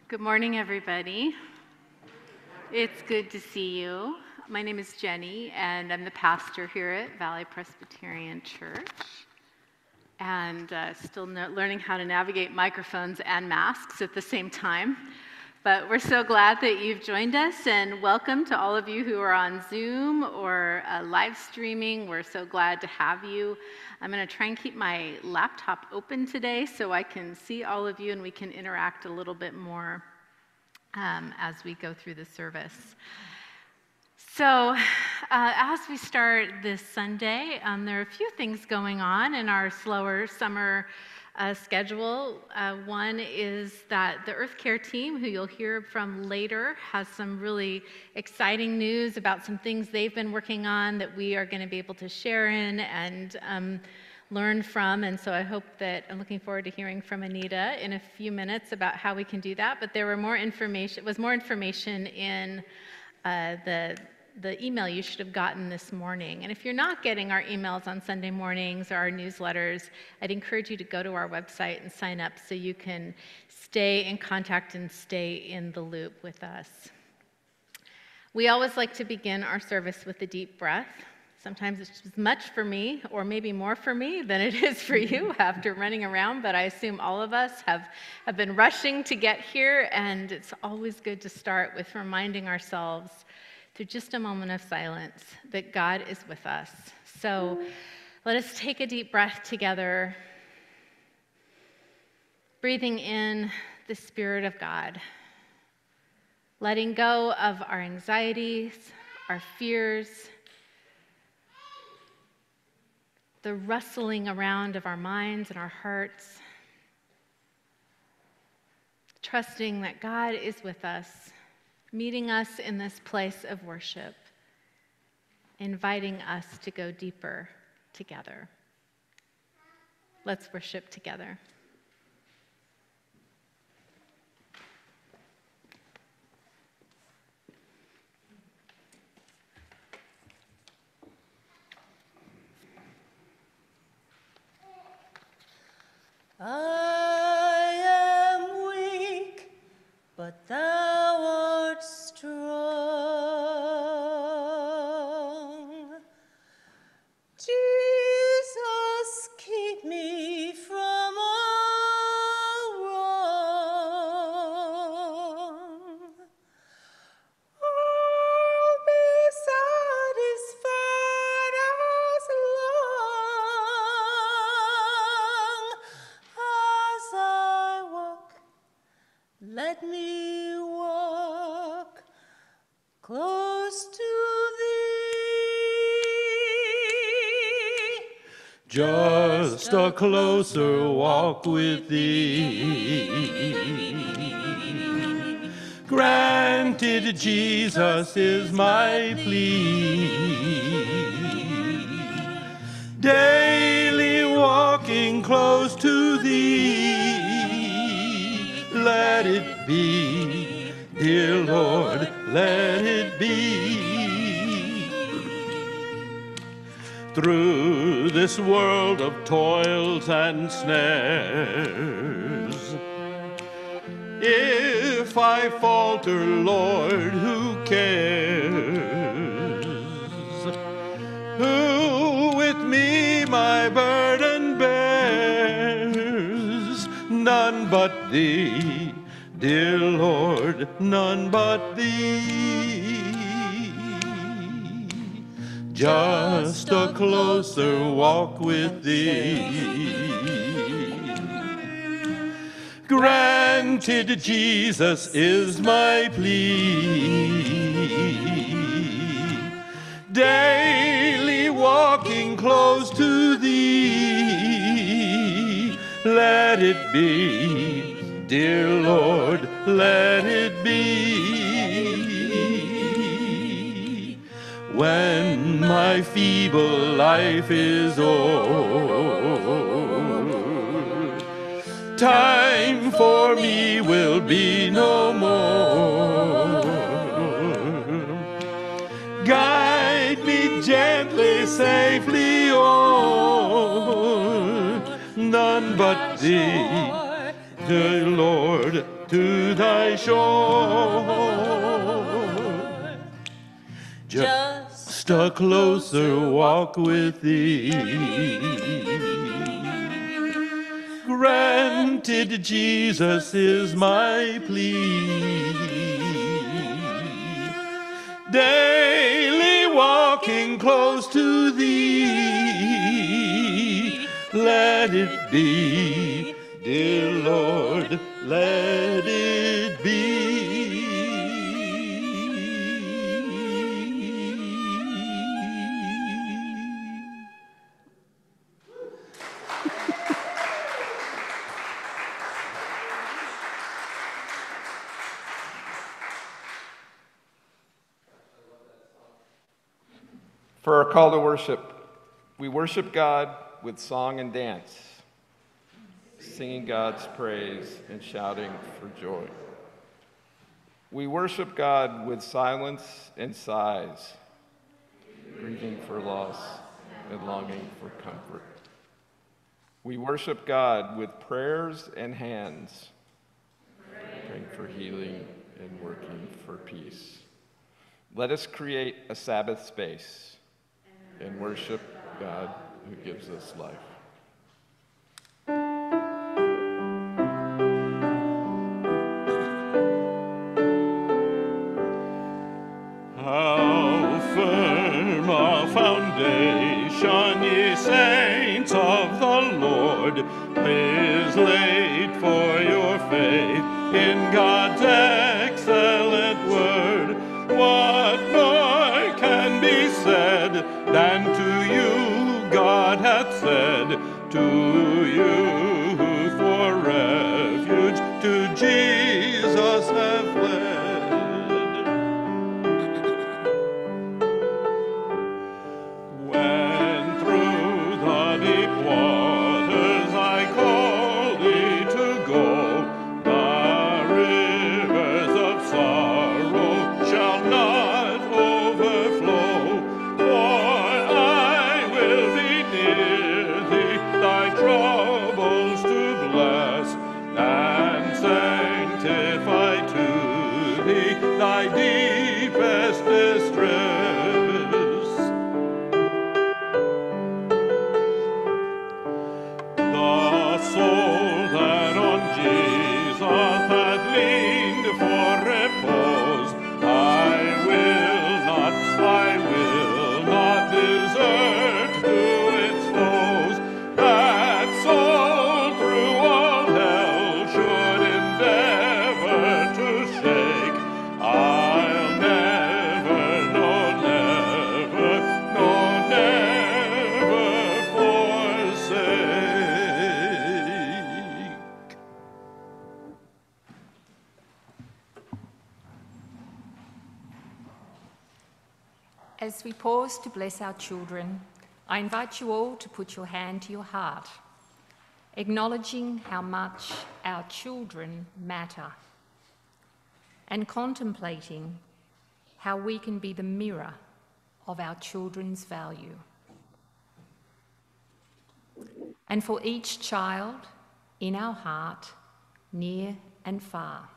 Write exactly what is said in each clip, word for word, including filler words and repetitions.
Good morning, everybody. It's good to see you. My name is Jenny, and I'm the pastor here at Valley Presbyterian Church, and uh, still no- learning how to navigate microphones and masks at the same time. But we're so glad that you've joined us, and welcome to all of you who are on Zoom or uh, live streaming. We're so glad to have you. I'm going to try and keep my laptop open today so I can see all of you and we can interact a little bit more um, as we go through the service. So uh, as we start this Sunday, um, there are a few things going on in our slower summer uh, schedule. Uh, one is that the Earth Care team, who you'll hear from later, has some really exciting news about some things they've been working on that we are going to be able to share in and um, learn from. And so I hope that I'm looking forward to hearing from Anita in a few minutes about how we can do that. But there were more information, was more information in uh, the the email you should have gotten this morning. And if you're not getting our emails on Sunday mornings or our newsletters, I'd encourage you to go to our website and sign up so you can stay in contact and stay in the loop with us. We always like to begin our service with a deep breath. Sometimes it's as much for me, or maybe more for me, than it is for you after running around, but I assume all of us have, have been rushing to get here, and it's always good to start with reminding ourselves through just a moment of silence that God is with us. So let us take a deep breath together, breathing in the Spirit of God, letting go of our anxieties, our fears, the rustling around of our minds and our hearts, trusting that God is with us, meeting us in this place of worship, inviting us to go deeper together. Let's worship together. I am weak, but thou art strong. Jesus, keep me from all wrong. I'll be satisfied as long as I walk. Let me walk close to thee. Just a closer walk with thee. Granted, Jesus is my plea. Daily walking close to thee. Let it be, dear Lord, let it be. Through this world of toils and snares, if I falter, Lord, who cares? Who with me my burden bears? None but thee, dear Lord, none but thee. Just a closer walk with thee. Granted, Jesus is my plea. Daily walking close to thee. Let it be, dear Lord, let it be. When my feeble life is o'er, time for me will be no more. Guide me gently, safely on. None but thee, dear Lord, to thy shore. Just a closer walk with thee. Granted, Jesus is my plea. Daily walking close to thee. Let it be, dear Lord, let it be. For our call to worship, we worship God with song and dance, singing God's praise and shouting for joy. We worship God with silence and sighs, grieving for loss and longing for comfort. We worship God with prayers and hands, praying for healing and working for peace. Let us create a Sabbath space and worship God who gives us life. How firm a foundation, ye saints of the Lord, is laid for your faith in God's excellent word. What more can be said than to you God hath said, to you who for refuge to Jesus have fled? When through the deep waters I call thee to go, the rivers of sorrow shall not overflow, for I will be near thee, thy troubles to bless, and sanctify to thee thy deepest distress. The soul that on Jesus hath leaned for repose, I will not, I will not desert to its foes. That soul through all hell should endeavor to shake, I'll never, no, never, no, never forsake. As we pause to bless our children, I invite you all to put your hand to your heart, acknowledging how much our children matter, and contemplating how we can be the mirror of our children's value. And for each child in our heart, near and far,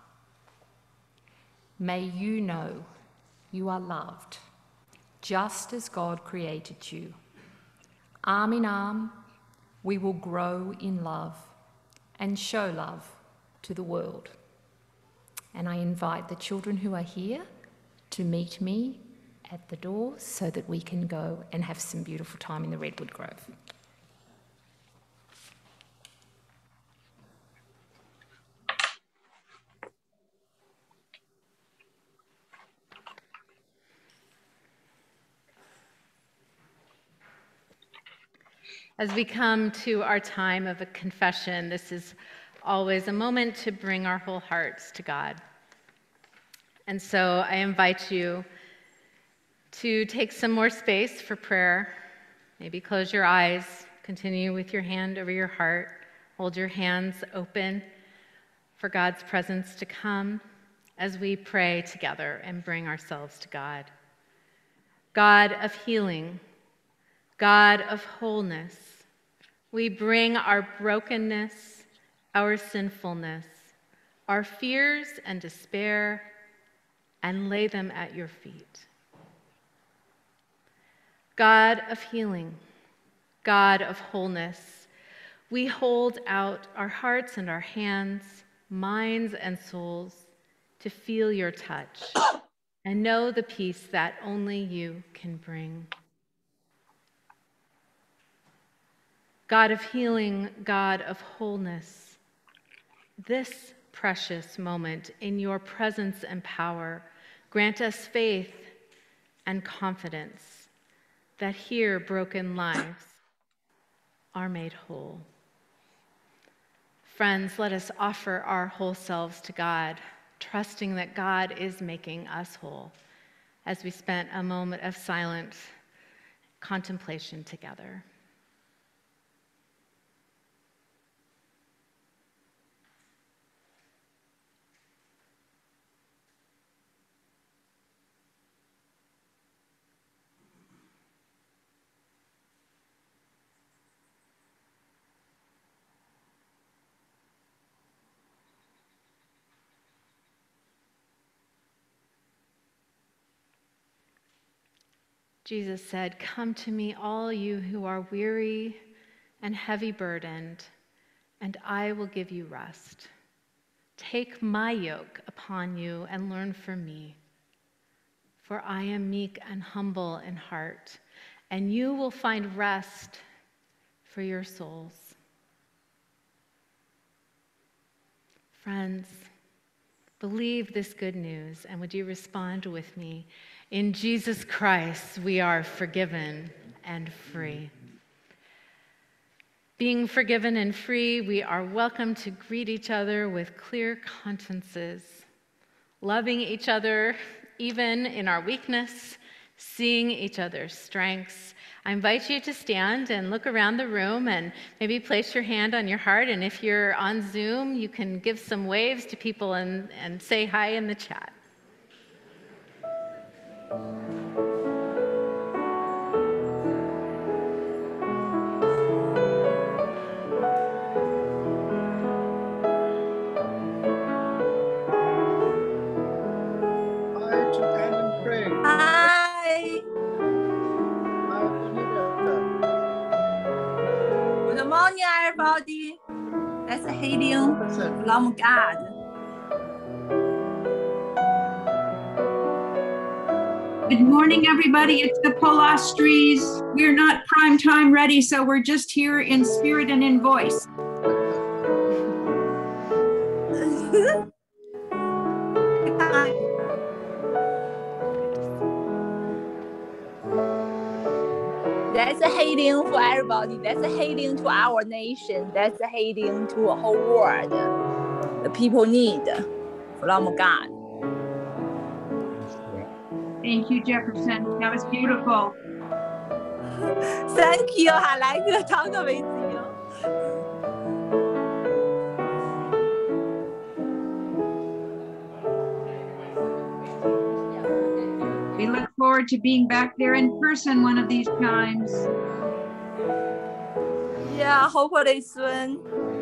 may you know you are loved, just as God created you. Arm in arm, we will grow in love and show love to the world. And I invite the children who are here to meet me at the door so that we can go and have some beautiful time in the Redwood Grove. As we come to our time of a confession, this is always a moment to bring our whole hearts to God. And so I invite you to take some more space for prayer. Maybe close your eyes, continue with your hand over your heart, hold your hands open for God's presence to come as we pray together and bring ourselves to God. God of healing, God of wholeness, we bring our brokenness, our sinfulness, our fears and despair, and lay them at your feet. God of healing, God of wholeness, we hold out our hearts and our hands, minds and souls to feel your touch and know the peace that only you can bring. God of healing, God of wholeness, this precious moment in your presence and power, grant us faith and confidence that here broken lives are made whole. Friends, let us offer our whole selves to God, trusting that God is making us whole, as we spent a moment of silent contemplation together. Jesus said, "Come to me, all you who are weary and heavy burdened, and I will give you rest. Take my yoke upon you and learn from me, for I am meek and humble in heart, and you will find rest for your souls." Friends, believe this good news, and would you respond with me? In Jesus Christ, we are forgiven and free. Being forgiven and free, we are welcome to greet each other with clear consciences, loving each other even in our weakness, seeing each other's strengths. I invite you to stand and look around the room and maybe place your hand on your heart. And if you're on Zoom, you can give some waves to people and, and say hi in the chat. Hi to Anne and Craig. Hi. Hi, Anita. Good morning, everybody. That's healing from God. Good morning, everybody. It's the Polastries. We're not prime time ready, so we're just here in spirit and in voice. That's a healing for everybody. That's a healing to our nation. That's a healing to the whole world. The people need from God. Thank you, Jefferson. That was beautiful. Thank you. I like to talk with you. We look forward to being back there in person one of these times. Yeah, hopefully soon.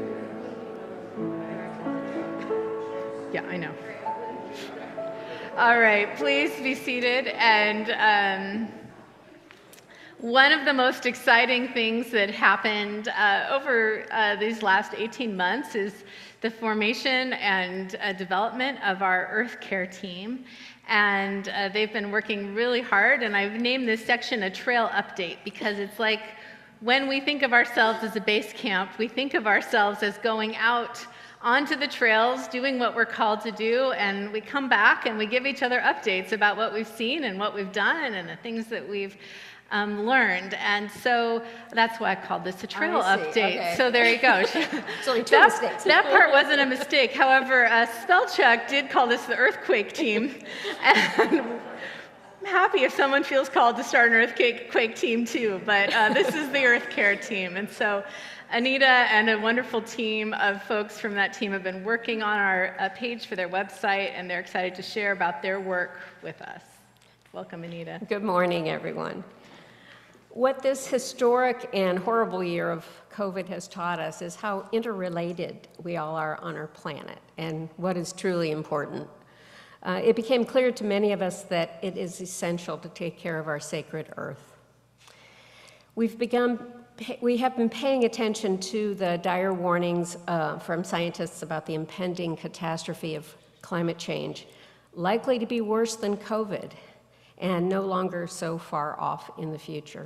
Yeah, I know. All right, please be seated. And um, one of the most exciting things that happened uh, over uh, these last eighteen months is the formation and uh, development of our Earth Care team. And uh, they've been working really hard, and I've named this section a trail update because it's like when we think of ourselves as a base camp, we think of ourselves as going out onto the trails, doing what we're called to do, and we come back and we give each other updates about what we've seen and what we've done and the things that we've um, learned. And so that's why I called this a trail I see. update. Okay. So there you go. So two that, mistakes. that part wasn't a mistake. However, uh, Spellcheck did call this the earthquake team. And I'm happy if someone feels called to start an earthquake team too, but uh, this is the Earth Care team. And so Anita and a wonderful team of folks from that team have been working on our uh, page for their website, and they're excited to share about their work with us. Welcome, Anita. Good morning, everyone. What this historic and horrible year of COVID has taught us is how interrelated we all are on our planet and what is truly important. Uh, it became clear to many of us that it is essential to take care of our sacred earth. We've begun, we have been paying attention to the dire warnings uh, from scientists about the impending catastrophe of climate change, likely to be worse than COVID and no longer so far off in the future.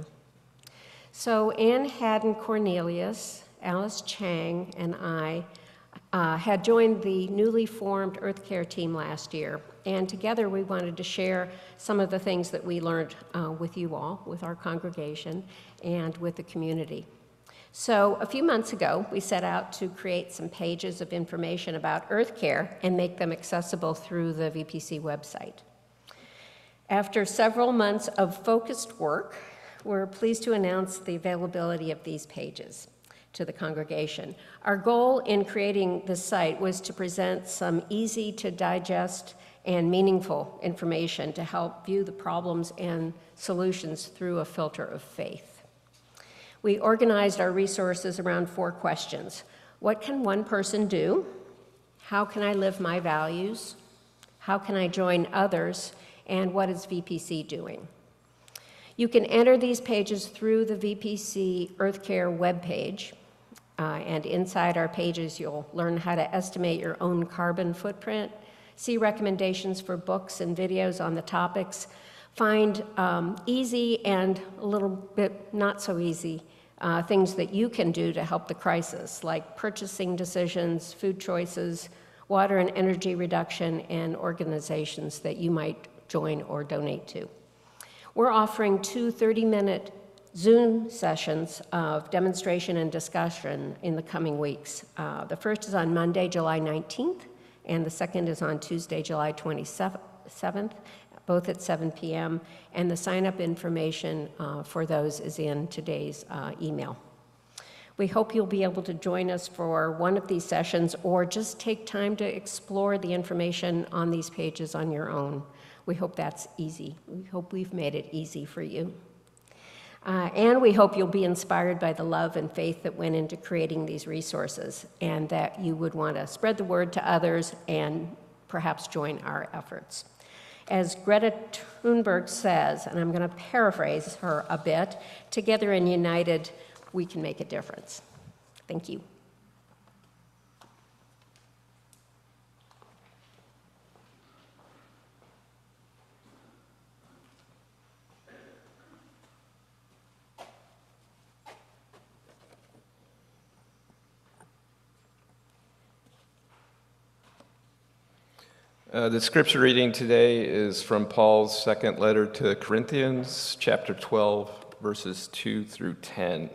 So Ann Haddon Cornelius, Alice Chang, and I uh, had joined the newly formed Earth Care team last year, and together we wanted to share some of the things that we learned uh, with you all, with our congregation, and with the community. So a few months ago, we set out to create some pages of information about Earth Care and make them accessible through the V P C website. After several months of focused work, we're pleased to announce the availability of these pages to the congregation. Our goal in creating the site was to present some easy to digest and meaningful information to help view the problems and solutions through a filter of faith. We organized our resources around four questions. What can one person do? How can I live my values? How can I join others? And what is V P C doing? You can enter these pages through the V P C Earth Care webpage, uh, and inside our pages you'll learn how to estimate your own carbon footprint, see recommendations for books and videos on the topics, find um, easy and a little bit not so easy uh, things that you can do to help the crisis, like purchasing decisions, food choices, water and energy reduction, and organizations that you might join or donate to. We're offering two thirty-minute Zoom sessions of demonstration and discussion in the coming weeks. Uh, the first is on Monday, July nineteenth, and the second is on Tuesday, July twenty-seventh, both at seven p m, and the sign-up information uh, for those is in today's uh, email. We hope you'll be able to join us for one of these sessions or just take time to explore the information on these pages on your own. We hope that's easy. We hope we've made it easy for you. Uh, and we hope you'll be inspired by the love and faith that went into creating these resources, and that you would want to spread the word to others and perhaps join our efforts. As Greta Thunberg says, and I'm going to paraphrase her a bit, together and united, we can make a difference. Thank you. Uh, the scripture reading today is from Paul's second letter to Corinthians, chapter twelve, verses two through ten.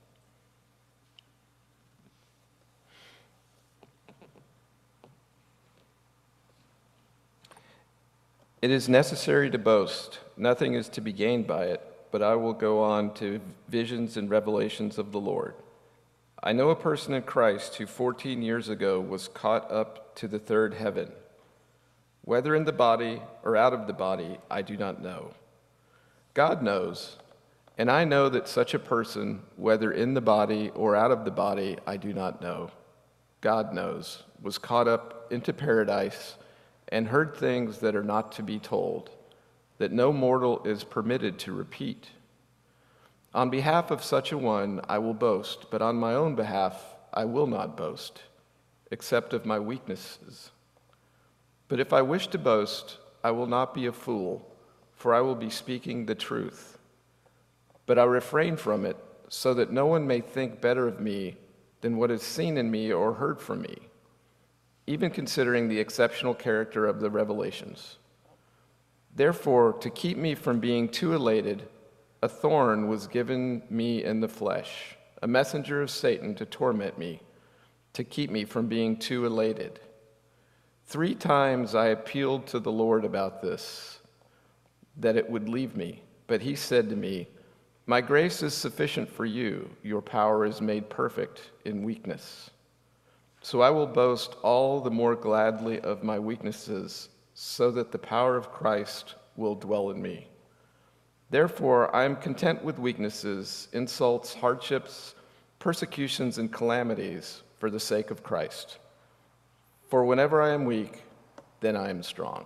It is necessary to boast. Nothing is to be gained by it, but I will go on to visions and revelations of the Lord. I know a person in Christ who fourteen years ago was caught up to the third heaven. Whether in the body or out of the body, I do not know. God knows, and I know that such a person, whether in the body or out of the body, I do not know. God knows, was caught up into paradise and heard things that are not to be told, that no mortal is permitted to repeat. On behalf of such a one, I will boast, but on my own behalf, I will not boast, except of my weaknesses. But if I wish to boast, I will not be a fool, for I will be speaking the truth. But I refrain from it, so that no one may think better of me than what is seen in me or heard from me, even considering the exceptional character of the revelations. Therefore, to keep me from being too elated, a thorn was given me in the flesh, a messenger of Satan to torment me, to keep me from being too elated. Three times I appealed to the Lord about this, that it would leave me. But he said to me, my grace is sufficient for you. Your power is made perfect in weakness. So I will boast all the more gladly of my weaknesses, so that the power of Christ will dwell in me. Therefore, I am content with weaknesses, insults, hardships, persecutions, and calamities for the sake of Christ. For whenever I am weak, then I am strong.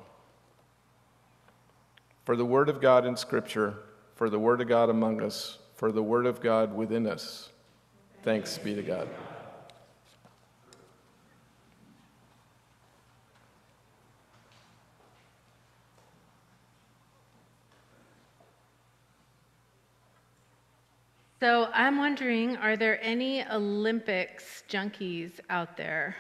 For the word of God in Scripture, for the word of God among us, for the word of God within us, thanks be to God. So I'm wondering, are there any Olympics junkies out there?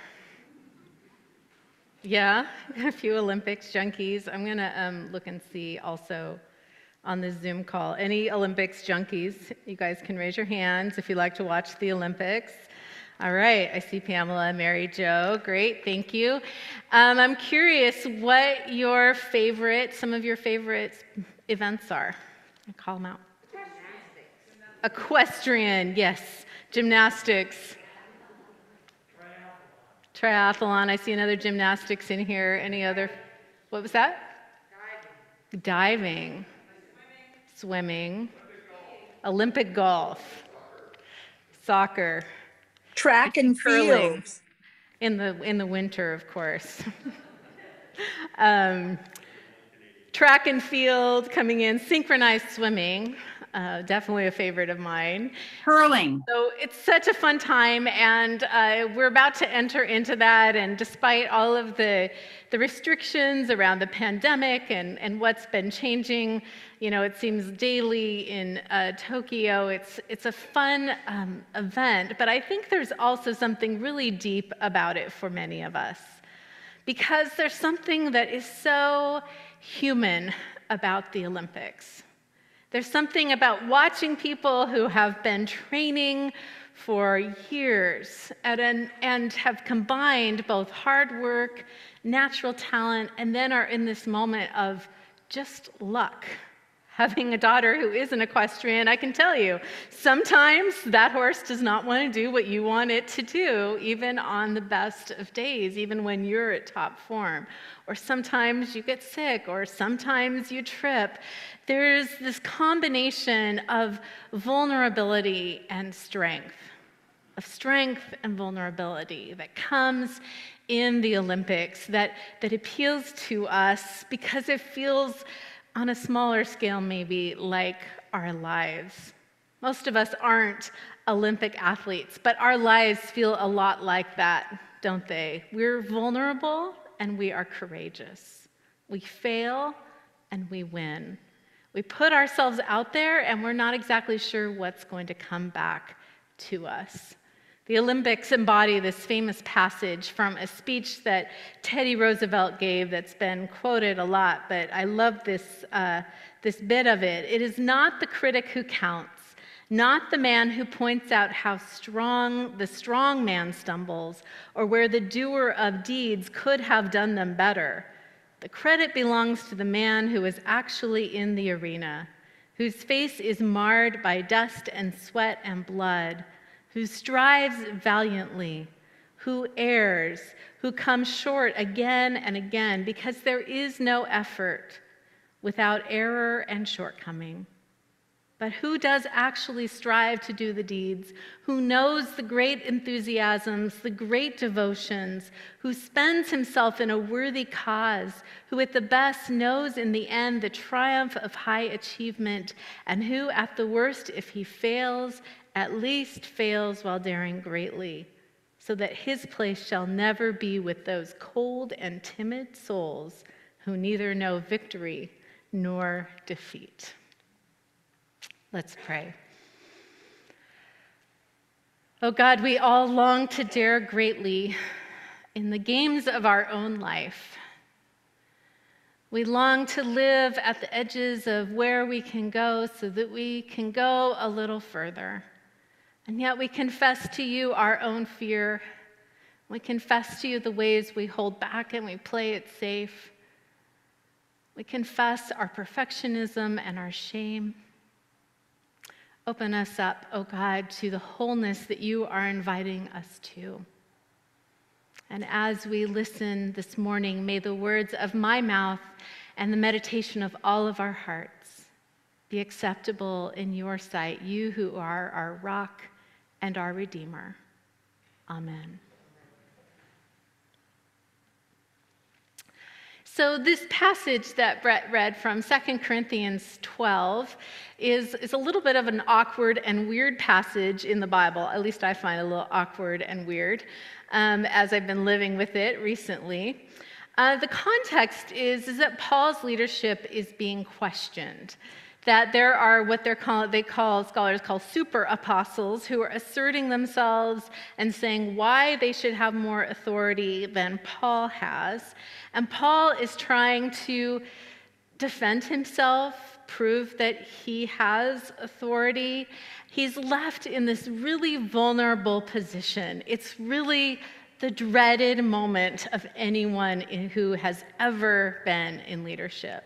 Yeah, a few Olympics junkies. I'm going to um, look and see also on the Zoom call. Any Olympics junkies? You guys can raise your hands if you like to watch the Olympics. All right, I see Pamela, Mary Jo. Great, thank you. Um, I'm curious what your favorite, some of your favorite events are. I call them out. Equestrian, yes. Gymnastics. Triathlon. I see another gymnastics in here. Any other? What was that? Diving. Diving. Swimming. Olympic golf. Soccer. Track and curling. field. In the in the winter, of course. um, track and field coming in. Synchronized swimming. Uh, definitely a favorite of mine. Curling. So it's such a fun time, and uh, we're about to enter into that, and despite all of the, the restrictions around the pandemic and, and what's been changing, you know, it seems daily in uh, Tokyo, it's, it's a fun um, event, but I think there's also something really deep about it for many of us, because there's something that is so human about the Olympics. There's something about watching people who have been training for years and, and have combined both hard work, natural talent, and then are in this moment of just luck. Having a daughter who is an equestrian, I can tell you, sometimes that horse does not want to do what you want it to do, even on the best of days, even when you're at top form. Or sometimes you get sick, or sometimes you trip. There's this combination of vulnerability and strength, of strength and vulnerability that comes in the Olympics that, that appeals to us because it feels on a smaller scale, maybe, like our lives. Most of us aren't Olympic athletes, but our lives feel a lot like that, don't they? We're vulnerable and we are courageous. We fail and we win. We put ourselves out there and we're not exactly sure what's going to come back to us. The Olympics embody this famous passage from a speech that Teddy Roosevelt gave that's been quoted a lot, but I love this, uh, this bit of it. It is not the critic who counts, not the man who points out how strong the strong man stumbles or where the doer of deeds could have done them better. The credit belongs to the man who is actually in the arena, whose face is marred by dust and sweat and blood, who strives valiantly, who errs, who comes short again and again, because there is no effort without error and shortcoming. But who does actually strive to do the deeds, who knows the great enthusiasms, the great devotions, who spends himself in a worthy cause, who at the best knows in the end the triumph of high achievement, and who at the worst, if he fails, at least fails while daring greatly, so that his place shall never be with those cold and timid souls who neither know victory nor defeat. Let's pray. Oh God, we all long to dare greatly in the games of our own life. We long to live at the edges of where we can go so that we can go a little further. And yet we confess to you our own fear. We confess to you the ways we hold back and we play it safe. We confess our perfectionism and our shame. Open us up, oh God, to the wholeness that you are inviting us to. And as we listen this morning, may the words of my mouth and the meditation of all of our hearts be acceptable in your sight, you who are our rock and our Redeemer. Amen. So this passage that Brett read from Second Corinthians twelve is, is a little bit of an awkward and weird passage in the Bible. At least I find it a little awkward and weird um, as I've been living with it recently. Uh, the context is, is that Paul's leadership is being questioned. That there are what they're call, they call, scholars call super apostles who are asserting themselves and saying why they should have more authority than Paul has. And Paul is trying to defend himself, prove that he has authority. He's left in this really vulnerable position. It's really the dreaded moment of anyone who has ever been in leadership.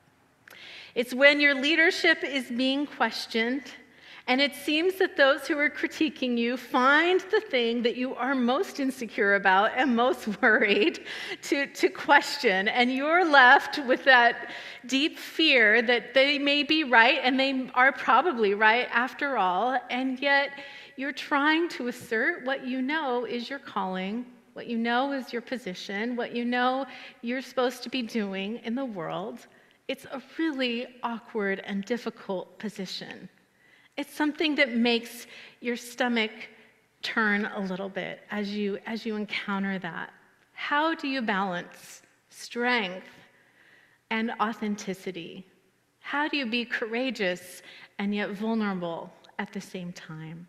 It's when your leadership is being questioned, and it seems that those who are critiquing you find the thing that you are most insecure about and most worried to, to question, and you're left with that deep fear that they may be right, and they are probably right after all, and yet you're trying to assert what you know is your calling, what you know is your position, what you know you're supposed to be doing in the world. It's a really awkward and difficult position. It's something that makes your stomach turn a little bit as you, as you encounter that. How do you balance strength and authenticity? How do you be courageous and yet vulnerable at the same time?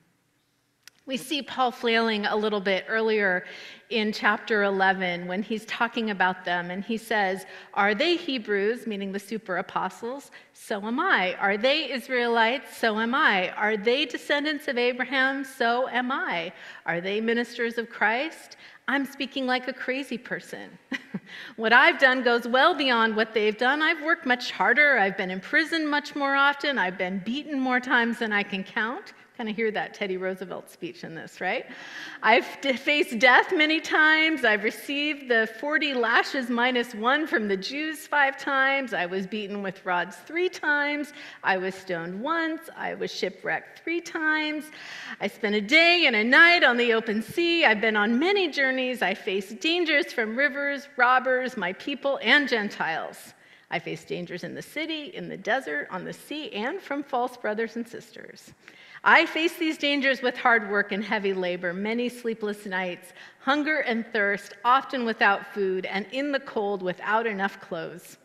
We see Paul flailing a little bit earlier in chapter eleven when he's talking about them, and he says, are they Hebrews, meaning the super apostles? So am I. Are they Israelites? So am I. Are they descendants of Abraham? So am I. Are they ministers of Christ? I'm speaking like a crazy person. What I've done goes well beyond what they've done. I've worked much harder. I've been in prison much more often. I've been beaten more times than I can count. Kind of hear that Teddy Roosevelt speech in this, right? I've faced death many times. I've received the forty lashes minus one from the Jews five times. I was beaten with rods three times. I was stoned once. I was shipwrecked three times. I spent a day and a night on the open sea. I've been on many journeys. I faced dangers from rivers, robbers, my people, and Gentiles. I faced dangers in the city, in the desert, on the sea, and from false brothers and sisters. I face these dangers with hard work and heavy labor, many sleepless nights, hunger and thirst, often without food, and in the cold without enough clothes.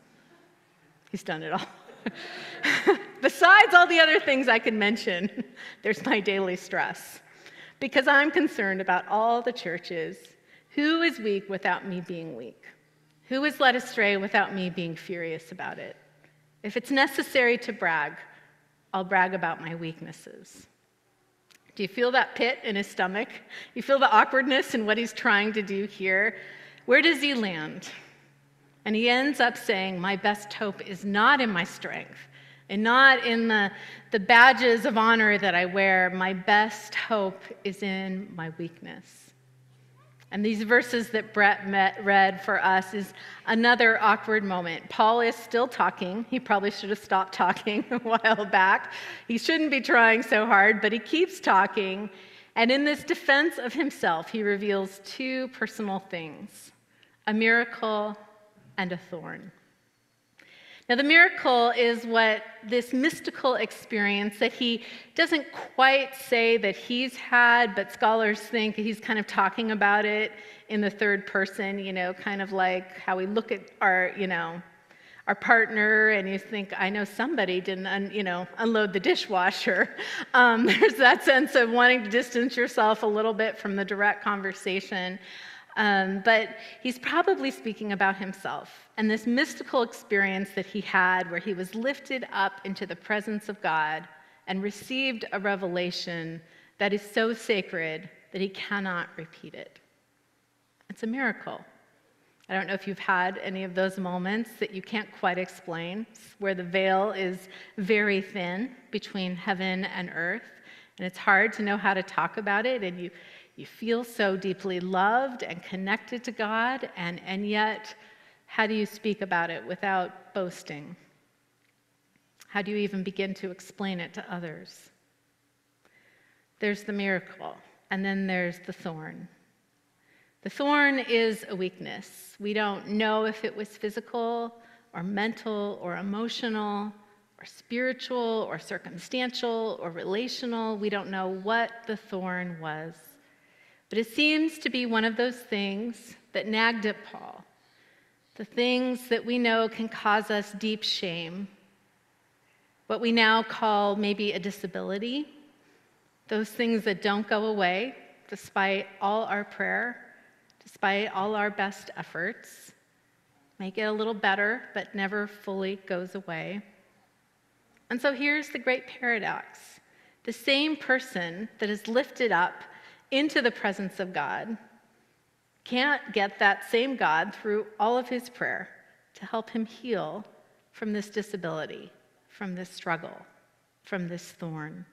He's done it all. Besides all the other things I could mention, there's my daily stress, because I'm concerned about all the churches. Who is weak without me being weak? Who is led astray without me being furious about it? If it's necessary to brag, I'll brag about my weaknesses. Do you feel that pit in his stomach? You feel the awkwardness in what he's trying to do here? Where does he land? And he ends up saying, my best hope is not in my strength and not in the, the badges of honor that I wear. My best hope is in my weakness. And these verses that Brett met, read for us is another awkward moment. Paul is still talking. He probably should have stopped talking a while back. He shouldn't be trying so hard, but he keeps talking. And in this defense of himself, he reveals two personal things, a miracle and a thorn. Now, the miracle is what this mystical experience that he doesn't quite say that he's had, but scholars think he's kind of talking about it in the third person, you know, kind of like how we look at our, you know, our partner and you think, I know somebody didn't, un, you know, unload the dishwasher. Um, there's that sense of wanting to distance yourself a little bit from the direct conversation. Um, but he's probably speaking about himself and this mystical experience that he had where he was lifted up into the presence of God and received a revelation that is so sacred that he cannot repeat it. It's a miracle. I don't know if you've had any of those moments that you can't quite explain, where the veil is very thin between heaven and earth, and it's hard to know how to talk about it, and you You feel so deeply loved and connected to God, and, and yet, how do you speak about it without boasting? How do you even begin to explain it to others? There's the miracle, and then there's the thorn. The thorn is a weakness. We don't know if it was physical or mental or emotional or spiritual or circumstantial or relational. We don't know what the thorn was. But it seems to be one of those things that nagged at Paul, the things that we know can cause us deep shame, what we now call maybe a disability, those things that don't go away despite all our prayer, despite all our best efforts, may get a little better, but never fully goes away. And so here's the great paradox. The same person that is lifted up into the presence of God can't get that same God through all of his prayer to help him heal from this disability, from this struggle, from this thorn.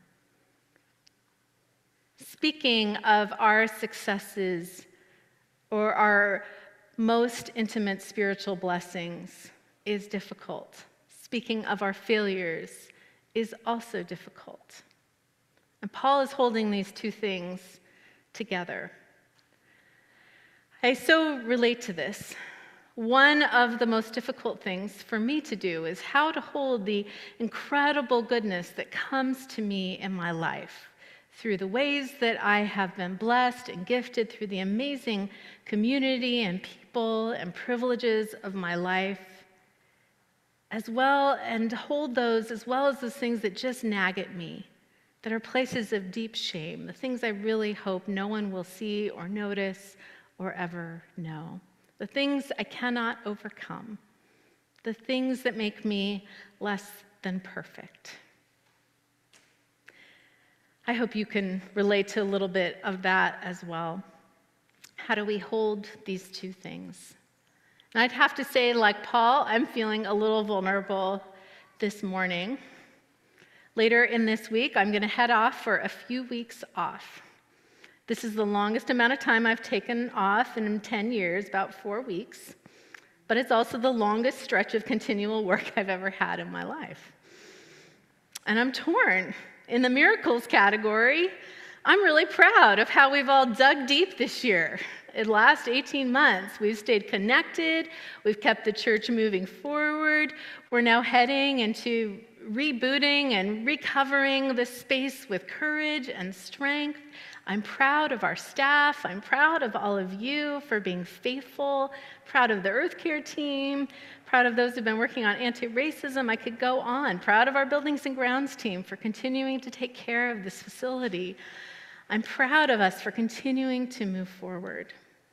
Speaking of our successes or our most intimate spiritual blessings is difficult. Speaking of our failures is also difficult. And Paul is holding these two things together. I so relate to this. One of the most difficult things for me to do is how to hold the incredible goodness that comes to me in my life through the ways that I have been blessed and gifted, through the amazing community and people and privileges of my life, as well, and hold those as well as those things that just nag at me, that are places of deep shame, the things I really hope no one will see or notice or ever know, the things I cannot overcome, the things that make me less than perfect. I hope you can relate to a little bit of that as well. How do we hold these two things? And I'd have to say, like Paul, I'm feeling a little vulnerable this morning. Later in this week, I'm going to head off for a few weeks off. This is the longest amount of time I've taken off in ten years, about four weeks. But it's also the longest stretch of continual work I've ever had in my life. And I'm torn. In the miracles category, I'm really proud of how we've all dug deep this year. In the last eighteen months, we've stayed connected, we've kept the church moving forward, we're now heading into rebooting and recovering the space with courage and strength. I'm proud of our staff, I'm proud of all of you for being faithful, proud of the Earth Care team, proud of those who've been working on anti-racism. I could go on. Proud of our buildings and grounds team for continuing to take care of this facility. I'm proud of us for continuing to move forward.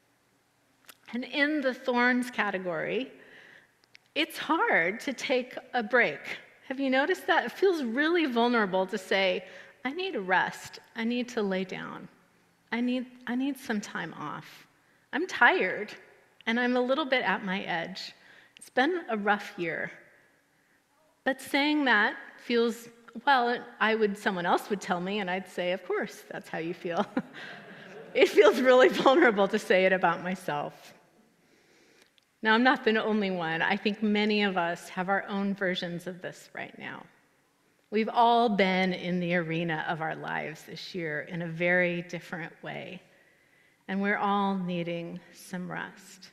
And in the thorns category, it's hard to take a break. Have you noticed that? It feels really vulnerable to say, I need a rest. I need to lay down. I need, I need some time off. I'm tired, and I'm a little bit at my edge. It's been a rough year. But saying that feels, well, I would, someone else would tell me, and I'd say, of course, that's how you feel. It feels really vulnerable to say it about myself. Now, I'm not the only one. I think many of us have our own versions of this right now. We've all been in the arena of our lives this year in a very different way, and we're all needing some rest.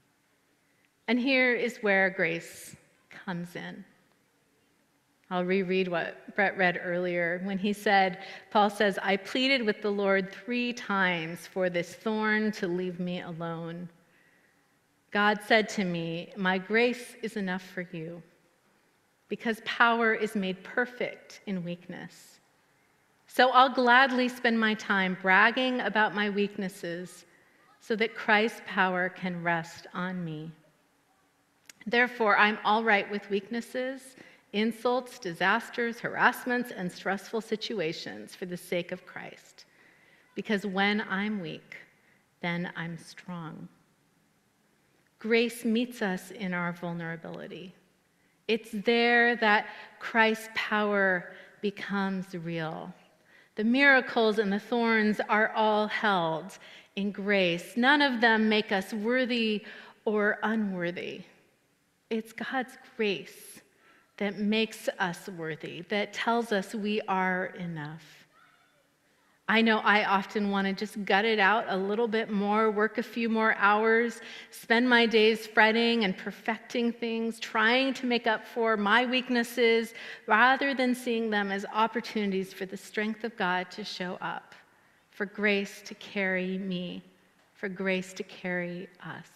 And here is where grace comes in. I'll reread what Brett read earlier when he said, Paul says, I pleaded with the Lord three times for this thorn to leave me alone. God said to me, my grace is enough for you, because power is made perfect in weakness. So I'll gladly spend my time bragging about my weaknesses so that Christ's power can rest on me. Therefore, I'm all right with weaknesses, insults, disasters, harassments, and stressful situations for the sake of Christ. Because when I'm weak, then I'm strong. Grace meets us in our vulnerability. It's there that Christ's power becomes real. The miracles and the thorns are all held in grace. None of them make us worthy or unworthy. It's God's grace that makes us worthy, that tells us we are enough. I know I often want to just gut it out a little bit more, work a few more hours, spend my days fretting and perfecting things, trying to make up for my weaknesses, rather than seeing them as opportunities for the strength of God to show up, for grace to carry me, for grace to carry us.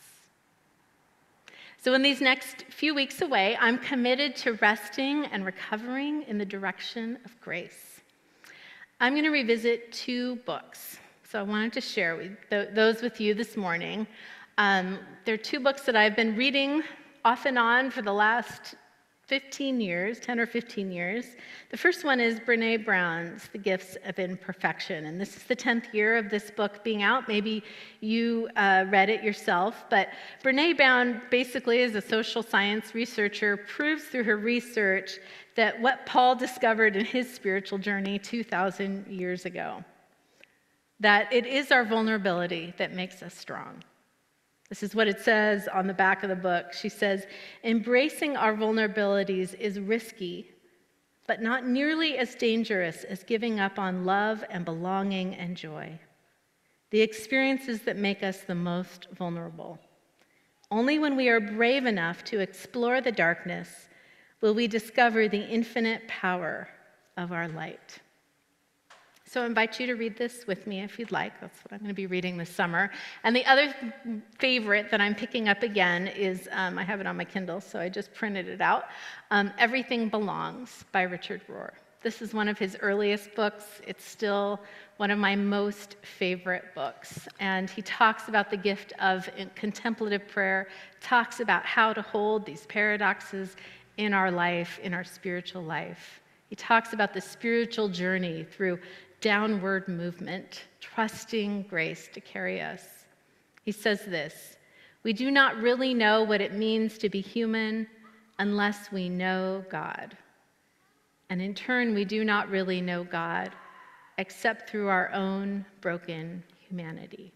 So in these next few weeks away, I'm committed to resting and recovering in the direction of grace. I'm going to revisit two books, so I wanted to share with th- those with you this morning. Um, they're two books that I've been reading off and on for the last fifteen years, ten or fifteen years. The first one is Brené Brown's The Gifts of Imperfection, and this is the tenth year of this book being out. Maybe you uh, read it yourself, but Brené Brown basically, as a social science researcher, proves through her research that what Paul discovered in his spiritual journey two thousand years ago, that it is our vulnerability that makes us strong. This is what it says on the back of the book. She says, embracing our vulnerabilities is risky, but not nearly as dangerous as giving up on love and belonging and joy, the experiences that make us the most vulnerable. Only when we are brave enough to explore the darkness will we discover the infinite power of our light. So I invite you to read this with me if you'd like. That's what I'm going to be reading this summer. And the other favorite that I'm picking up again is, um, I have it on my Kindle, so I just printed it out, um, Everything Belongs by Richard Rohr. This is one of his earliest books. It's still one of my most favorite books. And he talks about the gift of contemplative prayer, talks about how to hold these paradoxes in our life, in our spiritual life. He talks about the spiritual journey through downward movement, trusting grace to carry us. He says this, we do not really know what it means to be human unless we know God. And in turn, we do not really know God except through our own broken humanity.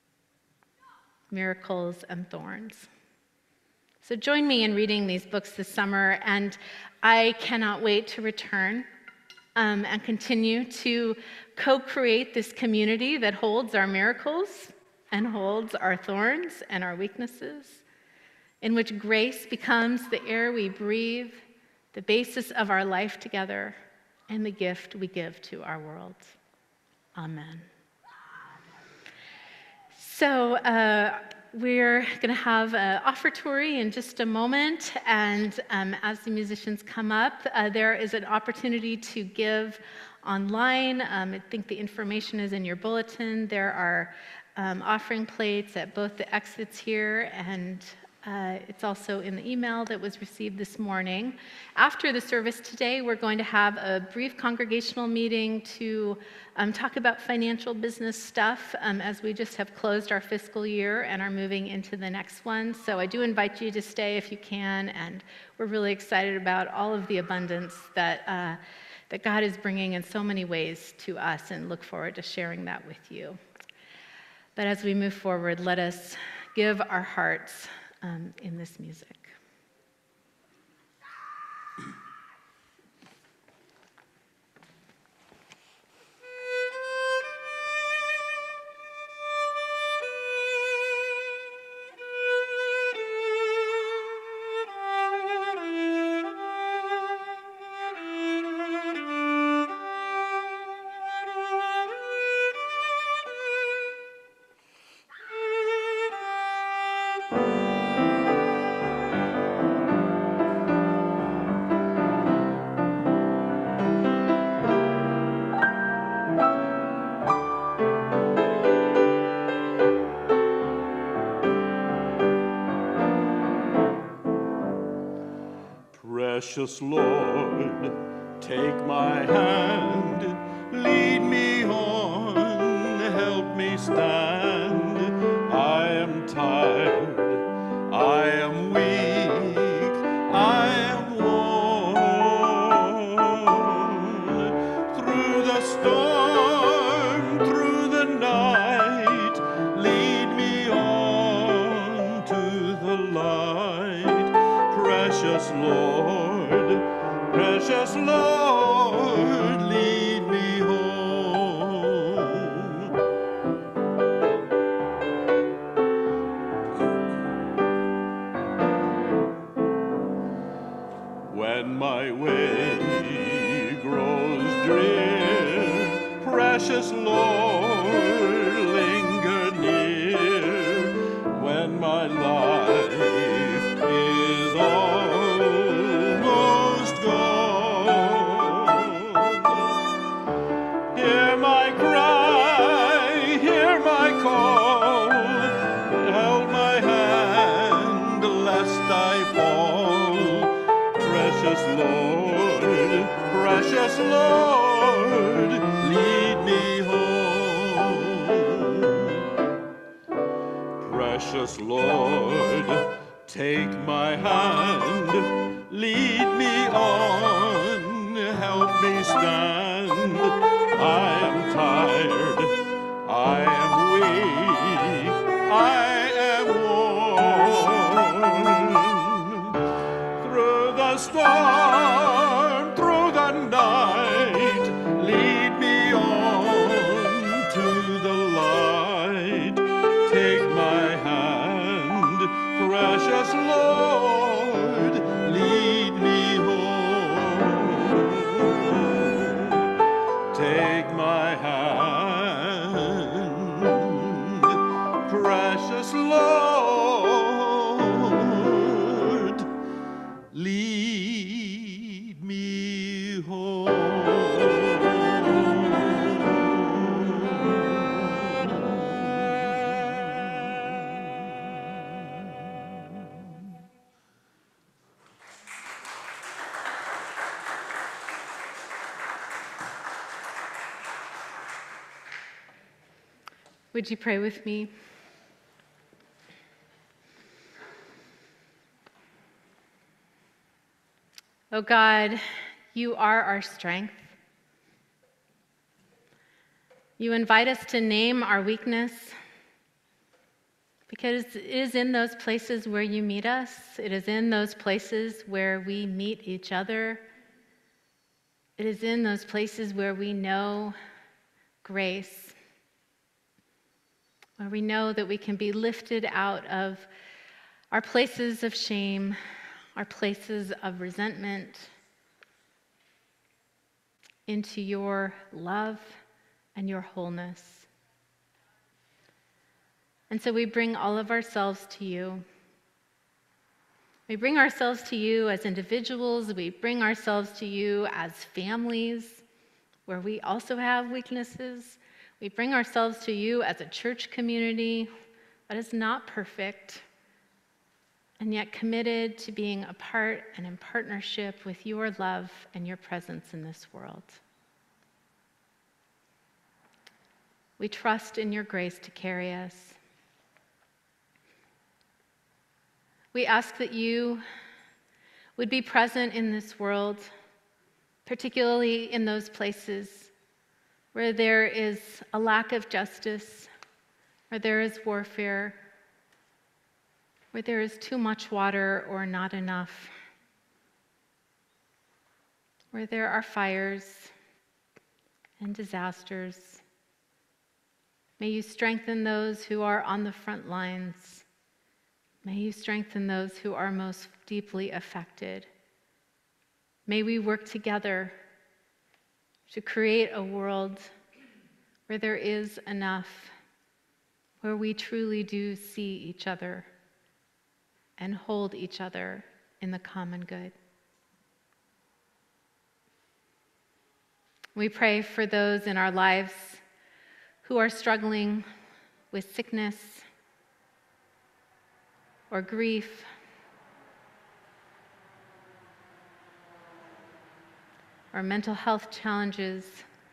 Miracles and Thorns. So join me in reading these books this summer, and I cannot wait to return um, and continue to co-create this community that holds our miracles and holds our thorns and our weaknesses, in which grace becomes the air we breathe, the basis of our life together, and the gift we give to our world. Amen. So uh, we're going to have an offertory in just a moment, and um, as the musicians come up, uh, there is an opportunity to give online. Um, I think the information is in your bulletin. There are um, offering plates at both the exits here, and Uh, it's also in the email that was received this morning. After the service today, we're going to have a brief congregational meeting to um, talk about financial business stuff um, as we just have closed our fiscal year and are moving into the next one. So I do invite you to stay if you can, and we're really excited about all of the abundance that, uh, that God is bringing in so many ways to us, and look forward to sharing that with you. But as we move forward, let us give our hearts Um, in this music. Precious Lord, take my hand, lead me on, help me stand. I am tired, I am weak, I am worn. Through the storm, through the night, lead me on to the light. Precious Lord, Precious Lord, lead me home. When my way grows drear, precious Lord, linger near. When my life is almost gone, hear my cry, hear my call, hold my hand lest I fall. Precious Lord, precious Lord, lead me home. Precious Lord, take my hand, lead me on, help me stand. I am tired, I am weak, I am worn. Through the storm, through the night, lead me on to the light. Take my hand, precious Lord, lead me home. Take my hand, precious Lord, lead me home. Would you pray with me? Oh God, you are our strength. You invite us to name our weakness, because it is in those places where you meet us. It is in those places where we meet each other. It is in those places where we know grace, where we know that we can be lifted out of our places of shame, our places of resentment, into your love and your wholeness. And so we bring all of ourselves to you. We bring ourselves to you as individuals. We bring ourselves to you as families, where we also have weaknesses. We bring ourselves to you as a church community that is not perfect, and yet committed to being a part and in partnership with your love and your presence in this world. We trust in your grace to carry us. We ask that you would be present in this world, particularly in those places where there is a lack of justice, where there is warfare, where there is too much water or not enough, where there are fires and disasters. May you strengthen those who are on the front lines. May you strengthen those who are most deeply affected. May we work together to create a world where there is enough, where we truly do see each other and hold each other in the common good. We pray for those in our lives who are struggling with sickness or grief, or mental health challenges.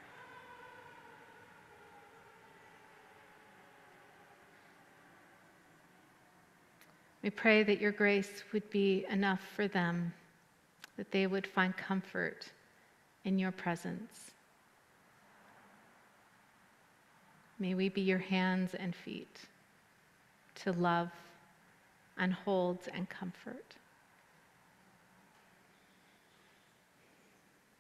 We pray that your grace would be enough for them, that they would find comfort in your presence. May we be your hands and feet to love and hold and comfort.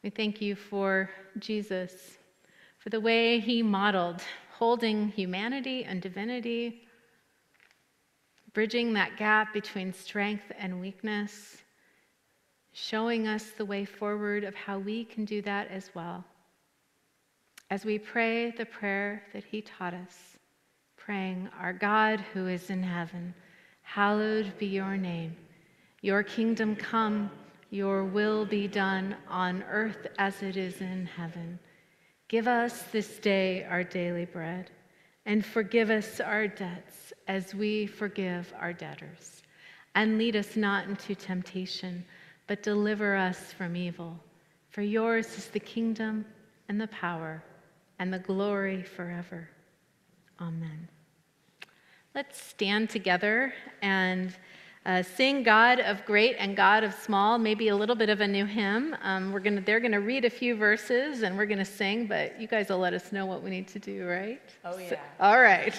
We thank you for Jesus, for the way he modeled holding humanity and divinity, bridging that gap between strength and weakness, showing us the way forward of how we can do that as well. As we pray the prayer that he taught us, praying, "Our God who is in heaven, hallowed be your name. Your kingdom come, your will be done on earth as it is in heaven. Give us this day our daily bread, and forgive us our debts as we forgive our debtors. And lead us not into temptation, but deliver us from evil. For yours is the kingdom and the power and the glory forever. Amen." Let's stand together and uh, sing God of Great and God of Small, maybe a little bit of a new hymn. Um, we're gonna, they're going to read a few verses and we're going to sing, but you guys will let us know what we need to do, right? Oh, yeah. So, all right.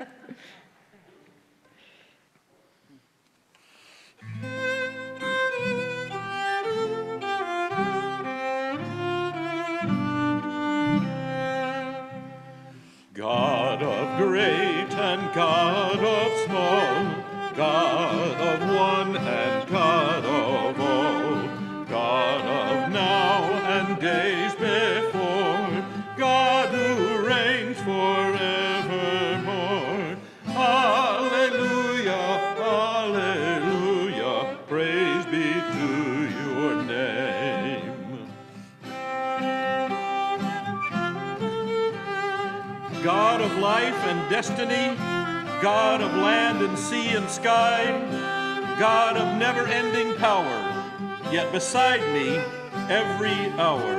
God of great and God of small, God of one and God of all, God of now and days before, God who reigns forevermore. Alleluia, alleluia, praise be to your name. God of life and destiny, God of land and sea and sky, God of never-ending power, yet beside me every hour.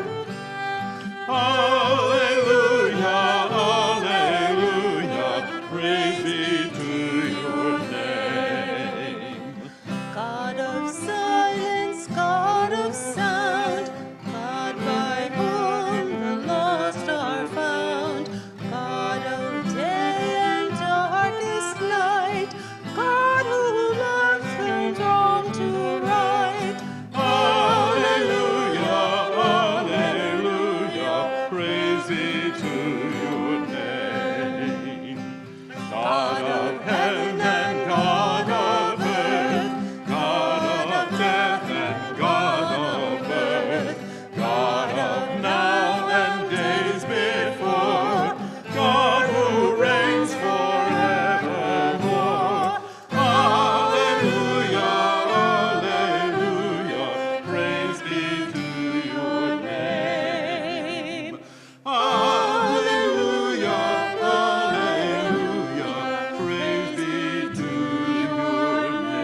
Alleluia, alleluia, praise be to your name. God of silence, God of sound, God by whom the lost are found, God of day and darkest night, God who loves from wrong to right. Alleluia, alleluia, praise be to your name. God of heaven and God of earth, God of death and God of birth, God of now and days before, God who reigns forevermore. Alleluia, alleluia, praise be to your name. Alleluia, alleluia, praise be to your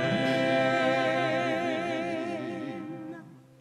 name.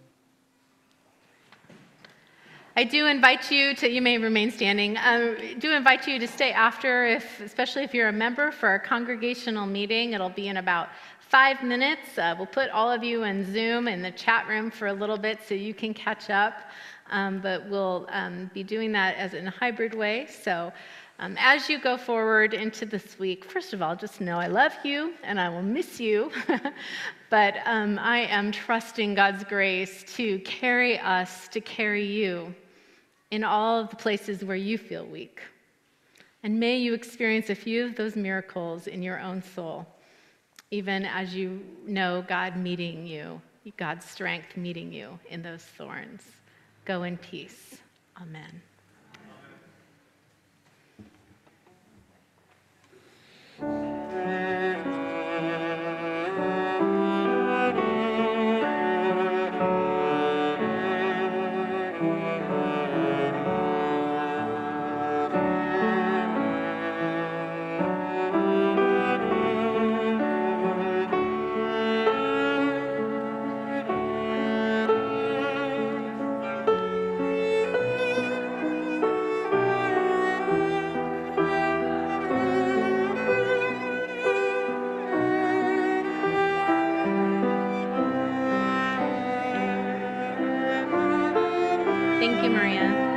I do invite you to, you may remain standing, um, do invite you to stay after, if, especially if you're a member, for our congregational meeting. It'll be in about five minutes. Uh, we'll put all of you in Zoom in the chat room for a little bit so you can catch up, um, but we'll um, be doing that as in a hybrid way. So um, as you go forward into this week, first of all, just know I love you and I will miss you, but um, I am trusting God's grace to carry us, to carry you in all of the places where you feel weak. And may you experience a few of those miracles in your own soul, even as you know God meeting you, God's strength meeting you in those thorns. Go in peace. Amen. Thank you, Maria.